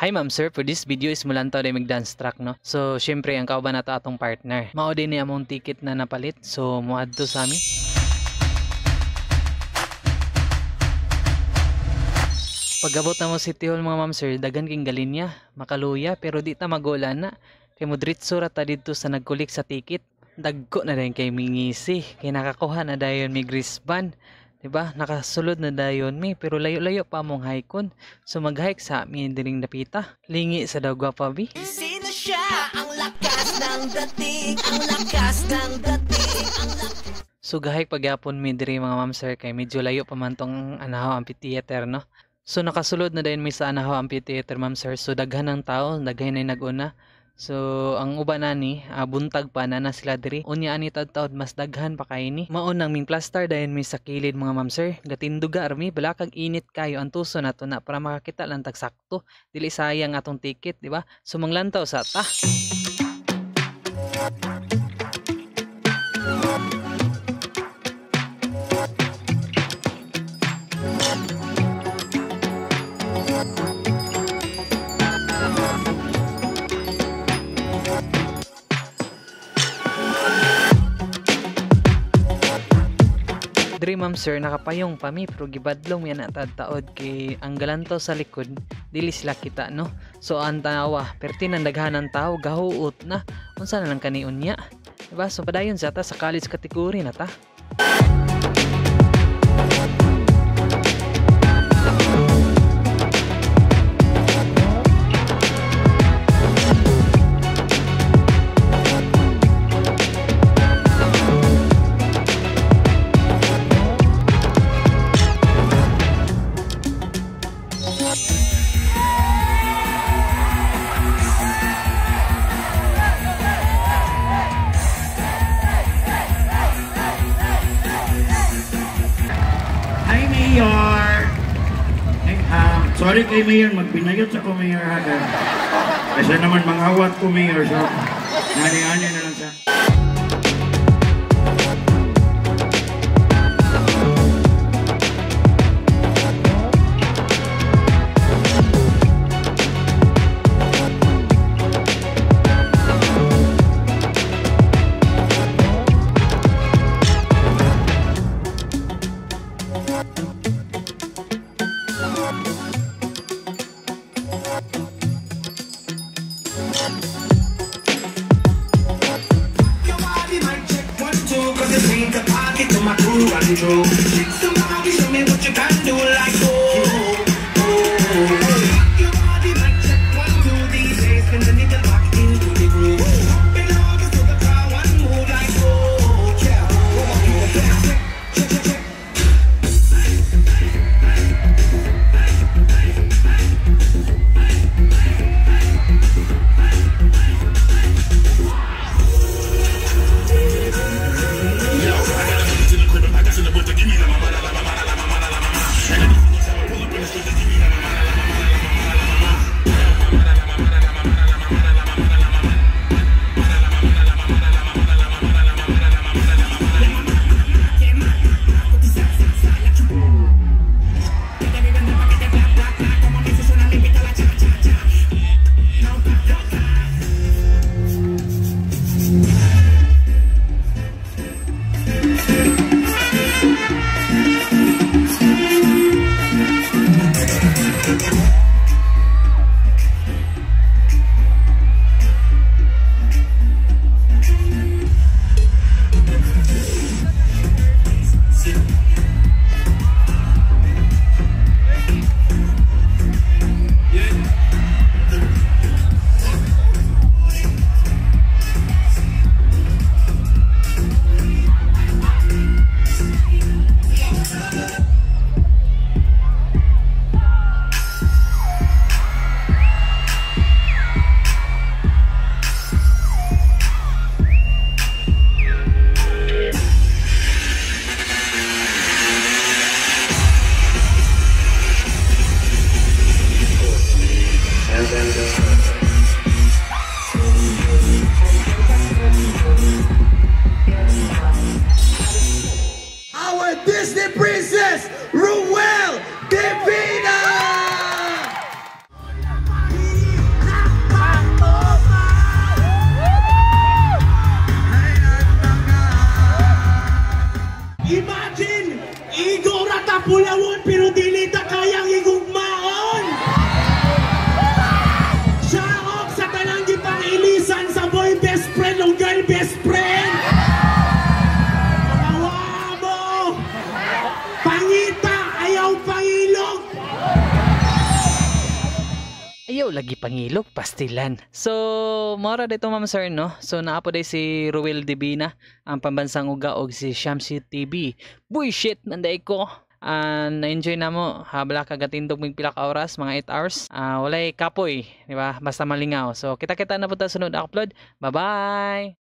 Hi ma'am sir, for this video is mulantaw day mag dance track no. So syempre ang kauban nato atong partner. Mao din ni among ticket na napalit. So moadto sa amin. Pagabot na mo City Hall mga ma'am sir, dagan king galinya, makaluya pero di ta magulan na. Kay modritso ra ta didto sa nagkulik sa ticket. Dagko na dayon kay mingisi, kay nakakuha na dayon mi wristband. Diba? Nakasulod na dayon mi pero layo-layo pa mong hikon. So mag-hike sa amin diring napita. Lingi sa daw gwapa bi. Sino siya? Ang lakas ng dating, ang lakas ng dating, ang lakas. So gahike pagyapon mi diri mga ma'am sir kay medyo layo pa man tong Anahaw Amphitheater no. So nakasulod na dayon mi sa Anahaw Amphitheater ma'am sir. So daghan ng tao, daghan na naguna. So ang uban nani buntag pa na sila diri. Unya ani tad-taod mas daghan pa kay ni. Mao nang min plaster dayon mi sa kilid mga ma'am sir. Gatinduga armi bala kag init kayo ang tuso nato na para makakita lang tag sakto. Dili sayang atong ticket, di ba? So manglantaw sa ta. Diri ma'am sir nakapayong pa mi pero gibadlong yan atad-taod kay ang galantaw sa likod dili sila kita no. So ang tanawa perti nang daghanan tao gahuot na unsa na lang kani unya. Diba? So padayon sa ta sa college category na ta. Mayor! Sorry kay Mayor, magpinayot sa ko Mayor agad. Kasi naman manghawat ko Mayor, so nari-ani na lang siya. Somebody show me what you can do like oh, your body might check 1, 2 these days can the needle back into the groove. Up in August to the crowd one move like oh, yeah. Check. Ruel Divina! Ayaw lagi pangilog, pastilan. So, mora dito ma'am sir, no? So, naapo day si Ruel Divina, ang pambansang uga, og si Shamsi TV. Bullshit, manday ko. Na-enjoy na mo, habla kagatindog mig pila ka oras, mga 8 hours. Walay kapoy, di ba? Basta malingaw. So, kita-kita na po ta sunod upload. Bye-bye!